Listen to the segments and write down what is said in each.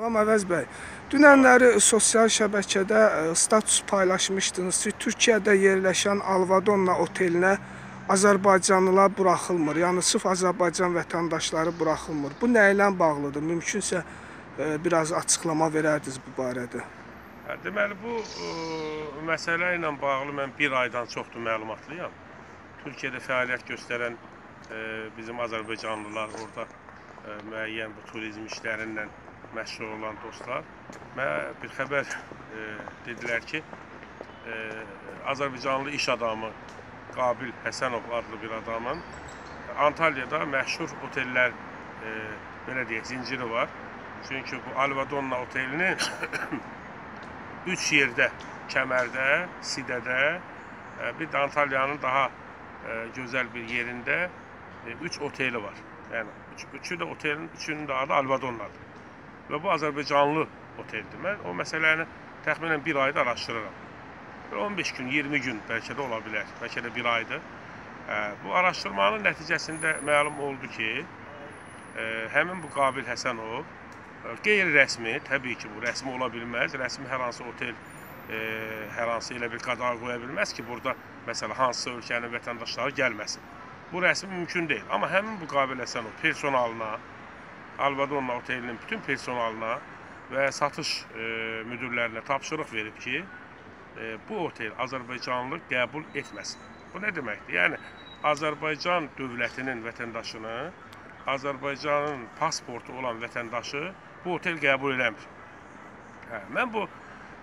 Salam Əvəz bəy. Dünənləri sosial şəbəkədə status paylaşmışdınız ki, Türkiyədə yerləşən Alvadonna otelinə Azərbaycanlılar buraxılmır. Yəni sırf Azərbaycan vətəndaşları buraxılmır. Bu nə ilə bağlıdır? Mümkünsə biraz açıqlama verərdiniz bu barədə. Deməli, bu məsələ ilə bağlı mən bir aydan çoxdur məlumatlıyam. Türkiyədə fəaliyyət göstərən bizim Azərbaycanlılar orada müəyyən bu turizm işlərindən məşğul olan dostlar mənə bir xəbər dedilər ki, Azərbaycanlı iş adamı Qabil Həsənov adlı bir adamın Antalya'da məşhur otellər, belə deyək, zinciri var. Çünki bu Alvadonna otelinin 3 yerdə, Kəmərdə, Sidədə, bir də Antalyanın daha gözəl bir yerində 3 oteli var. Yəni, üçü də otelin, üçünün də adı Alvadonnadır. Və bu Azərbaycanlı oteldir. Mən o məsələni təxminən bir ayda araşdırıram. 15 gün, 20 gün bəlkə də ola bilər, bəlkə də bir aydır. Bu araşdırmanın nəticəsində məlum oldu ki, həmin bu Qabil Həsənov qeyri-rəsmi, təbii ki, bu rəsmi ola bilməz. Rəsmi hər hansı otel, hər hansı elə bir qadağa qoya bilməz ki, burada məsələn, hansısa ölkənin vətəndaşları gəlməsin. Bu rəsmi mümkün deyil. Amma həmin bu Qabil Həsənov personalına, Alvadonna otelinin bütün personalına və satış müdürlərinə tapşırıq verib ki, bu otel Azərbaycanlı qəbul etməsin. Bu nə deməkdir? Yəni, Azərbaycan dövlətinin vətəndaşını, Azərbaycanın pasportu olan vətəndaşı bu otel qəbul eləmir. Mən bu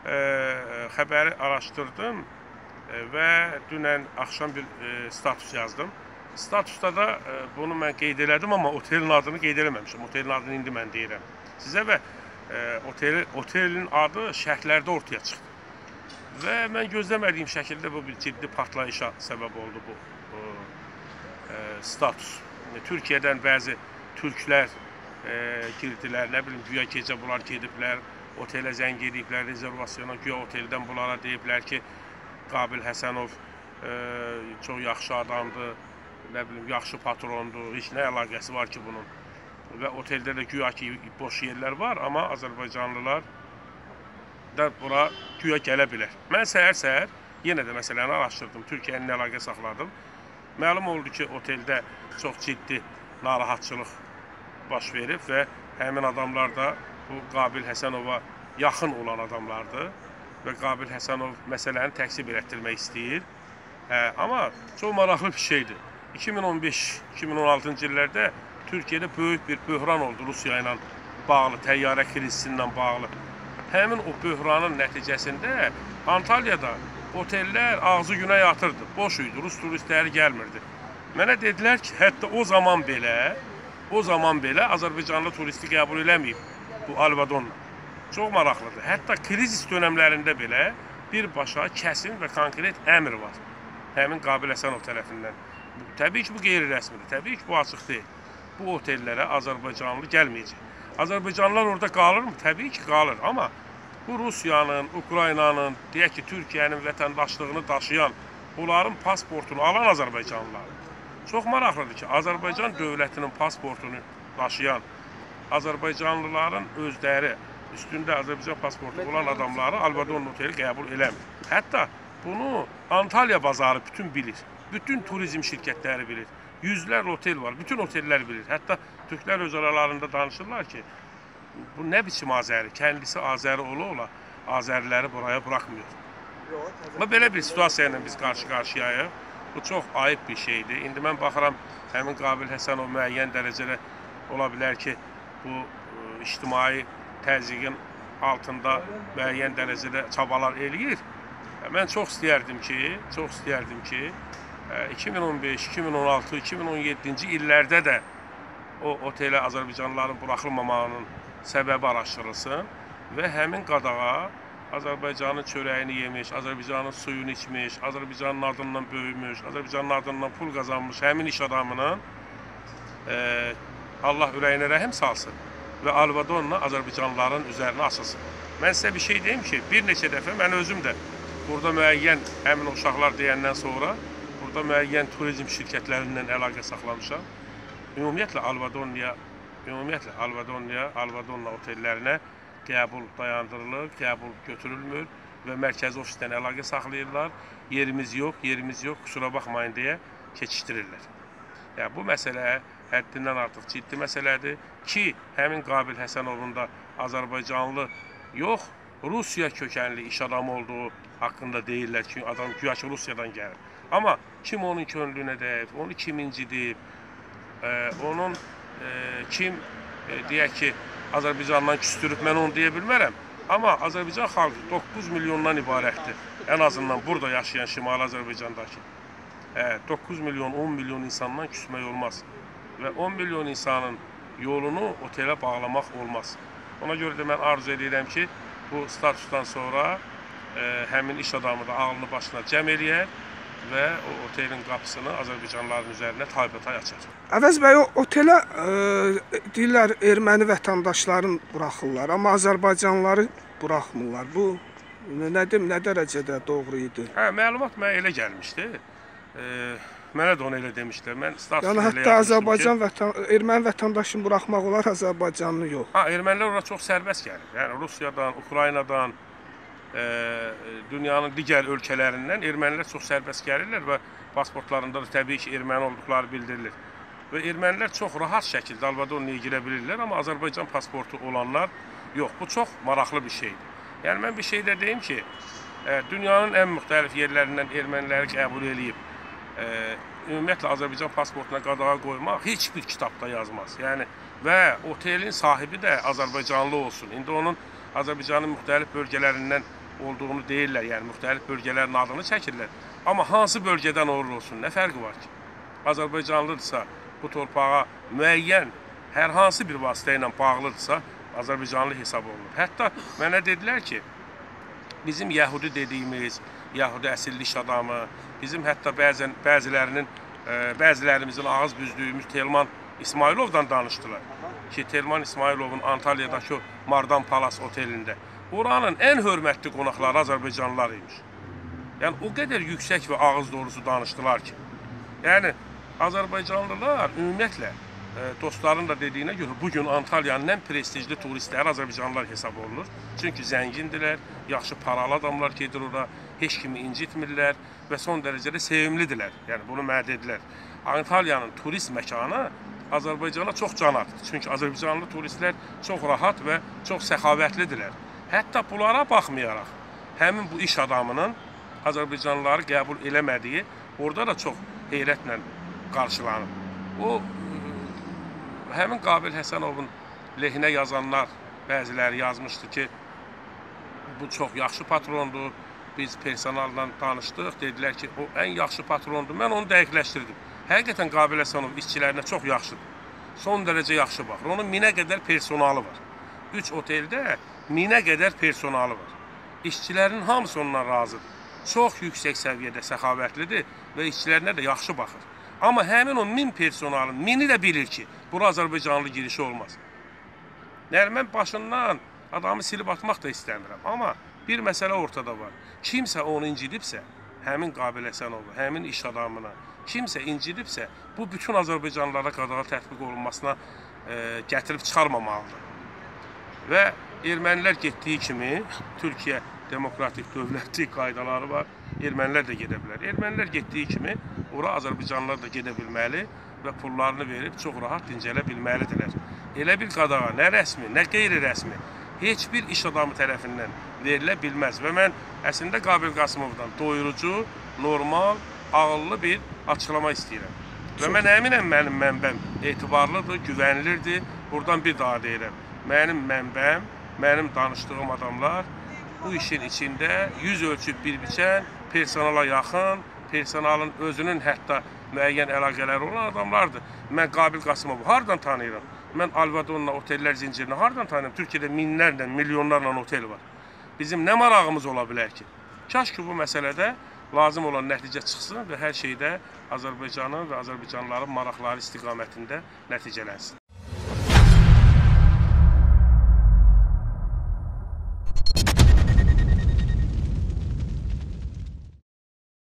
xəbəri araşdırdım və dünən axşam bir status yazdım. Statusda da bunu mən qeyd elədim, amma otelin adını qeyd eləməmişim. Otelin adını indi mən deyirəm sizə və otelin adı şərhlərdə ortaya çıxdı. Və mən gözləmədiyim şəkildə bu bir ciddi partlayışa səbəb oldu bu status. Türkiyədən bəzi türklər girdilər, nə bilim, güya gecə bunlar gediblər, otelə zəng ediblər, rezervasyona, güya oteldən bunlara deyiblər ki, Qabil Həsənov çox yaxşı adamdır, nə bilim, yaxşı patrondur, heç nə əlaqəsi var ki bunun. Və oteldə də güya ki boş yerlər var, amma Azərbaycanlılar da bura güya gələ bilər. Mən səhər-səhər yenə də məsələni araşdırdım, Türkiyənin əlaqə saxladım. Məlum oldu ki, oteldə çox ciddi narahatçılıq baş verib və həmin adamlar da bu Qabil Həsənova yaxın olan adamlardır və Qabil Həsənov məsələni təksib etdirmək istəyir. Amma çox maraqlı bir şeydir. 2015-2016-cı illərdə Türkiyədə böyük bir böhran oldu Rusiya ilə bağlı, təyyarə krizisindən bağlı. Həmin o böhranın nəticəsində Antalya'da otellər ağzı günə yatırdı, boş idi, Rus turistləri gəlmirdi. Mənə dedilər ki, hətta o zaman belə Azərbaycanlı turisti qəbul eləməyib bu Alvadonna. Çox maraqlıdır. Hətta krizis dönəmlərində belə birbaşa kəsin və konkret əmr var. Həmin Qabil Həsənov tərəfindən. Təbii ki, bu qeyri-rəsmidir. Təbii ki, bu açıq deyil. Bu otellərə Azərbaycanlı gəlməyəcək. Azərbaycanlılar orada qalırmı? Təbii ki, qalır. Amma bu Rusiyanın, Ukraynanın, deyək ki, Türkiyənin vətəndaşlığını daşıyan, onların pasportunu alan Azərbaycanlılar. Çox maraqlıdır ki, Azərbaycan dövlətinin pasportunu daşıyan Azərbaycanlıların özləri, üstündə Azərbaycan pasportu olan adamları Alvadonna oteli qəbul eləmir. Hətta bunu Antalya bazarı bütün bilir. Bütün turizm şirkətləri bilir. Yüzlərlə otel var, bütün otellər bilir. Hətta türklər öz aralarında danışırlar ki, bu nə biçim Azəri, kəndisi Azəri ola-ola Azəriləri buraya buraxmıyor. Amma belə bir situasiya ilə biz qarşı-qarşıyayıq. Bu çox ayıb bir şeydir. İndi mən baxıram, həmin Qabil Həsənov müəyyən dərəcədə ola bilər ki, bu ictimai təzyiqin altında müəyyən dərəcədə çabalar eləyir. Mən çox istəyərdim ki, 2015, 2016, 2017-ci illərdə də o otelə Azərbaycanlıların buraxılmamağının səbəbi araşdırılsın və həmin qadağa Azərbaycanın çörəyini yemiş, Azərbaycanın suyunu içmiş, Azərbaycanın adından böyümüş, Azərbaycanın adından pul qazanmış həmin iş adamının Allah ürəyinə rəhim salsın və Alvadonna Azərbaycanlıların üzərinə asılsın. Mən sizə bir şey deyim ki, bir neçə dəfə mən özüm də burada müəyyən həmin uşaqlar deyəndən sonra burada müəyyən turizm şirkətlərindən əlaqə saxlamışam. Ümumiyyətlə Alvadonna otellərinə qəbul dayandırılır, qəbul götürülmür və mərkəzi ofisdən əlaqə saxlayırlar. Yerimiz yox, kusura baxmayın deyə keçişdirirlər. Yəni, bu məsələ həddindən artıq ciddi məsələdir ki, həmin Qabil Həsənovun da Azərbaycanlı yox, Rusiya kökənli iş adamı olduğu haqqında deyirlər ki, adam güya ki Rusiyadan gəlir. Amma kim onun könlünə dəyib, onu kim incidib, onun kim deyək ki, Azərbaycandan küstürüb, mən onu deyə bilmərəm. Amma Azərbaycan xalqı 9 milyondan ibarətdir. Ən azından burada yaşayan Şimali Azərbaycandakı. 9 milyon, 10 milyon insandan küsmək olmaz. Və 10 milyon insanın yolunu otelə bağlamaq olmaz. Ona görə də mən arzu edirəm ki, bu statusdan sonra həmin iş adamı da ağlını başına cəm eləyər və o otelin qapısını Azərbaycanlıların üzərinə taybatay açar. Əvəz bəy, o otelə deyirlər, erməni vətəndaşların buraxırlar, amma Azərbaycanlıları buraxmırlar. Bu, nə dərəcədə doğru idi? Məlumat mənə elə gəlmişdi. Mənə də onu elə demişlər. Mən status yəni, hətta Azərbaycan erməni vətəndaşını buraxmaq olar, Azərbaycanlı yox. Ermənilər ora çox sərbəst gəlir. Yəni, Rusiyadan, Ukraynadan, dünyanın digər ölkələrindən ermənilər çox sərbəst gəlirlər və pasportlarında da təbii ki, erməni olduqları bildirilir. Və ermənilər çox rahat şəkildə Albadornaya girə bilirlər, amma Azərbaycan pasportu olanlar yox. Bu çox maraqlı bir şeydir. Yəni, mən bir şey də deyim ki, dünyanın ən müxtəlif yerlərindən erməniləri qəbul edib, ümumiyyətlə Azərbaycan pasportuna qadağa qoymaq heç bir kitabda yazmaz. Yəni, və otelin sahibi də Azərbaycanlı olsun. İndi onun Azərbaycanın müxtəlif bölgələrindən olduğunu deyirlər, yəni müxtəlif bölgələrin adını çəkirlər. Amma hansı bölgədən olsun, nə fərqi var ki? Azərbaycanlıdırsa, bu torpağa müəyyən hər hansı bir vasitə ilə bağlıdırsa, Azərbaycanlı hesab olunur. Hətta mənə dedilər ki, bizim Yəhudi dediyimiz, Yəhudi əsilli iş adamı, bizim hətta bəzilərimizin ağız büzdüyümüz Telman İsmayılovdan danışdılar ki, Telman İsmayılovun Antalya'dakı Mardan Palas otelində oranın ən hörmətli qonaqları Azərbaycanlılar imiş. Yəni, o qədər yüksək və ağız doğrusu danışdılar ki, yəni, Azərbaycanlılar ümumiyyətlə, dostların da dediyinə görə bugün Antalyanın ən prestijli turistləri Azərbaycanlılar hesab olunur. Çünki zəngindirlər, yaxşı paralı adamlar gedir ora, heç kimi incitmirlər və son dərəcədə sevimlidirlər. Yəni, bunu mənə dedilər. Antalyanın turist məkanı Azərbaycana çox can atır. Çünki Azərbaycanlı turistlər çox rahat və çox səxavətlidirlər. Hətta bunlara baxmayaraq, həmin bu iş adamının Azərbaycanlıları qəbul eləmədiyi orada da çox heyrətlə qarşılanır. O, həmin Qabil Həsənovun lehinə yazanlar, bəziləri yazmışdı ki, bu çox yaxşı patrondur, biz personalla danışdıq, dedilər ki, o ən yaxşı patrondur. Mən onu dəqiqləşdirdim. Həqiqətən Qabil Həsənov işçilərinə çox yaxşıdır. Son dərəcə yaxşı baxır. Onun 1000-ə qədər personalı var. 3 oteldə 1000-ə qədər personalı var. İşçilərin hamısı ondan razıdır. Çox yüksək səviyyədə səxavətlidir və işçilərinə də yaxşı baxır. Amma həmin o 1000 personalın 1000-i də bilir ki, bura Azərbaycanlı girişi olmaz. Yəni, mən başından adamı silib atmaq da istəmirəm. Amma bir məsələ ortada var. Kimsə onu incidibsə, həmin Qabil Həsənovu, həmin iş adamına, kimsə incidibsə, bu bütün Azərbaycanlılara qadağa tətbiq olunmasına gətirib çıxarmamalıdır. Və ermənilər getdiyi kimi, Türkiyə demokratik dövlətlik qaydaları var, ermənilər də gedə bilər. Ermənilər getdiyi kimi, ora Azərbaycanlılar da gedə bilməli və pullarını verib çox rahat dincələ bilməlidirlər. Elə bir qadağa, nə rəsmi, nə qeyri-rəsmi, heç bir iş adamı tərəfindən verilə bilməz. Və mən əslində Qabil Qasımovdan doyurucu, normal, ağıllı bir açıqlama istəyirəm. Və mən əminəm mənim mənbəm etibarlıdır, güvənilirdir. Buradan bir daha deyirəm. Mənim mənbəm, mənim danışdığım adamlar bu işin içində yüz ölçüb bir biçən, personala yaxın, personalın özünün hətta müəyyən əlaqələri olan adamlardır. Mən Qabil Qasımovu hardan tanıyıram? Mən Albadorna otellər zincirini hardan tanıyıram? Türkiyədə minlərlə, milyonlarla otel var. Bizim nə marağımız ola bilər ki? Kaş ki, bu məsələdə lazım olan nəticə çıxsın və hər şeydə Azərbaycanın və Azərbaycanlıların maraqları istiqamətində nəticələnsin.